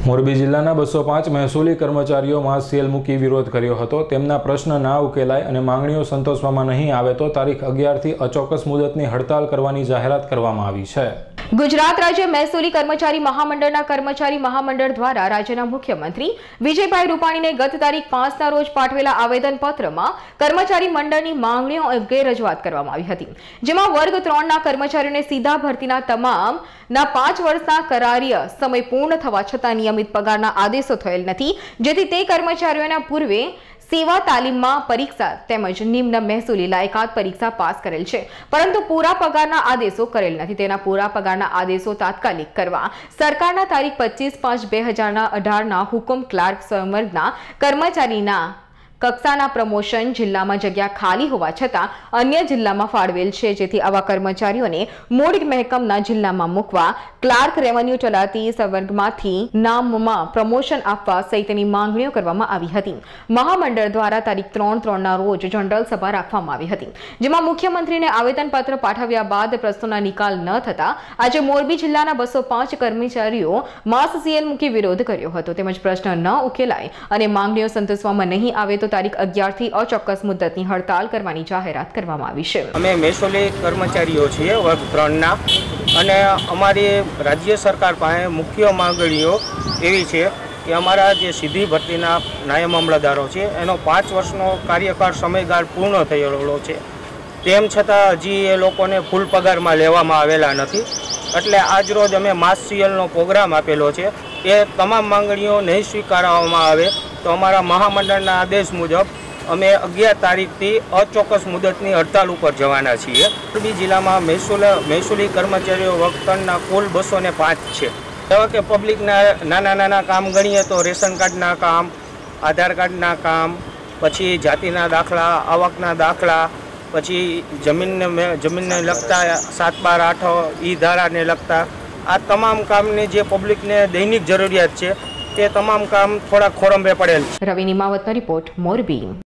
મોરબી જિલ્લાના 205 મહેસૂલી કર્મચારીઓ માસ સેલ મૂકી વિરોધ કર્યો હતો। તેમના પ્રશ્ન ના ઉકેલાય અને માંગણીઓ સંતોષવામાં નહીં આવે તો તારીખ 11 થી અચોક્કસ મુદતની હડતાલ કરવાની જાહેરાત કરવામાં આવી છે। ગુજરાત રાજ્ય મહેસૂલી કર્મચારી મહામંડળના કર્મચારી મહામંડળ દ્વારા રાજ્યના મુખ્યમંત્રી વિજયભાઈ રૂપાણીને ગત તારીખ 5ના રોજ પાઠવેલા આવેદનપત્રમાં કર્મચારી મંડળની માંગણીઓ અંગે રજૂઆત કરવામાં આવી હતી, જેમાં વર્ગ 3ના કર્મચારીઓને સીધા ભરતીના તમામના 5 વર્ષના કરારીય સમય પૂર્ણ થવા છતાં નિયમિત પગારના આદેશો થયેલ નથી, જેથી તે કર્મચારીઓના પૂર્વે સેવા તાલીમમાં પરીક્ષા તેમજ નિમ્ન મહેસૂલી લાયકાત પરીક્ષા પાસ કરેલ છે, પરંતુ પૂરા પગારના આદેશો કરેલ નથી। તેના પૂરા પગારના આદેશો તાત્કાલિક કરવા સરકારના તારીખ 25/5/2018ના હુકમ ક્લાર્ક સંવર્ગના કર્મચારીના કક્ષાના પ્રમોશન જિલ્લામાં જગ્યા ખાલી હોવા છતાં અન્ય જિલ્લામાં ફાળવેલ છે, જેથી આવા કર્મચારીઓને મૂળ મહેકમના જિલ્લામાં મૂકવા ક્લાર્ક રેવન્યુ ચલાતી સંવર્ગમાંથી નામમાં પ્રમોશન આપવા સહિતની માંગણીઓ કરવામાં આવી હતી। મહામંડળ દ્વારા તારીખ 3/3ના રોજ જનરલ સભા રાખવામાં આવી હતી, જેમાં મુખ્યમંત્રીને આવેદનપત્ર પાઠવ્યા બાદ પ્રશ્નોના નિકાલ ન થતા આજે મોરબી જિલ્લાના 205 કર્મચારીઓ માસ સીએલ મૂકી વિરોધ કર્યો હતો, તેમજ પ્રશ્ન ન ઉકેલાય અને માંગણીઓ સંતોષવામાં નહીં આવે તો તારીખ 11 થી અચોક્કસ મુદતની હડતાલ કરવાની જાહેરાત કરવામાં આવી છે। અમે મહેસૂલી કર્મચારીઓ છીએ વર્ગ 3ના અને અમારી રાજ્ય સરકાર પાસે મુખ્ય માંગણીઓ એવી છે કે અમારા જે સીધી ભરતીના નાયબ મામલતદારો છે એનો 5 વર્ષનો કાર્યકાળ સમયગાળ પૂર્ણ થયેલો છે, તેમ છતાં હજી એ લોકોને ફૂલ પગારમાં લેવામાં આવેલા નથી। એટલે આજરોજ અમે માસ સીએલનો પ્રોગ્રામ આપેલો છે। એ તમામ માંગણીઓ નહીં સ્વીકારવામાં આવે તો અમારા મહામંડળના આદેશ મુજબ અમે 11 તારીખથી અચોક્કસ મુદતની હડતાલ ઉપર જવાના છીએ। મોરબી જિલ્લામાં મહેસૂલી કર્મચારીઓ વર્ગ 3ના કુલ 205 છે। એવા કે પબ્લિકના નાના કામ ગણીએ તો રેશન કાર્ડના કામ, આધાર કાર્ડના કામ, પછી જાતિના દાખલા, આવકના દાખલા, પછી જમીનને લગતા 7/12/8 ઈ ધારાને લગતા આ તમામ કામની જે પબ્લિકને દૈનિક જરૂરિયાત છે તે તમામ કામ થોડા ખોરંભે પડેલ છે। રવિ નિમાવતનો રિપોર્ટ, મોરબી।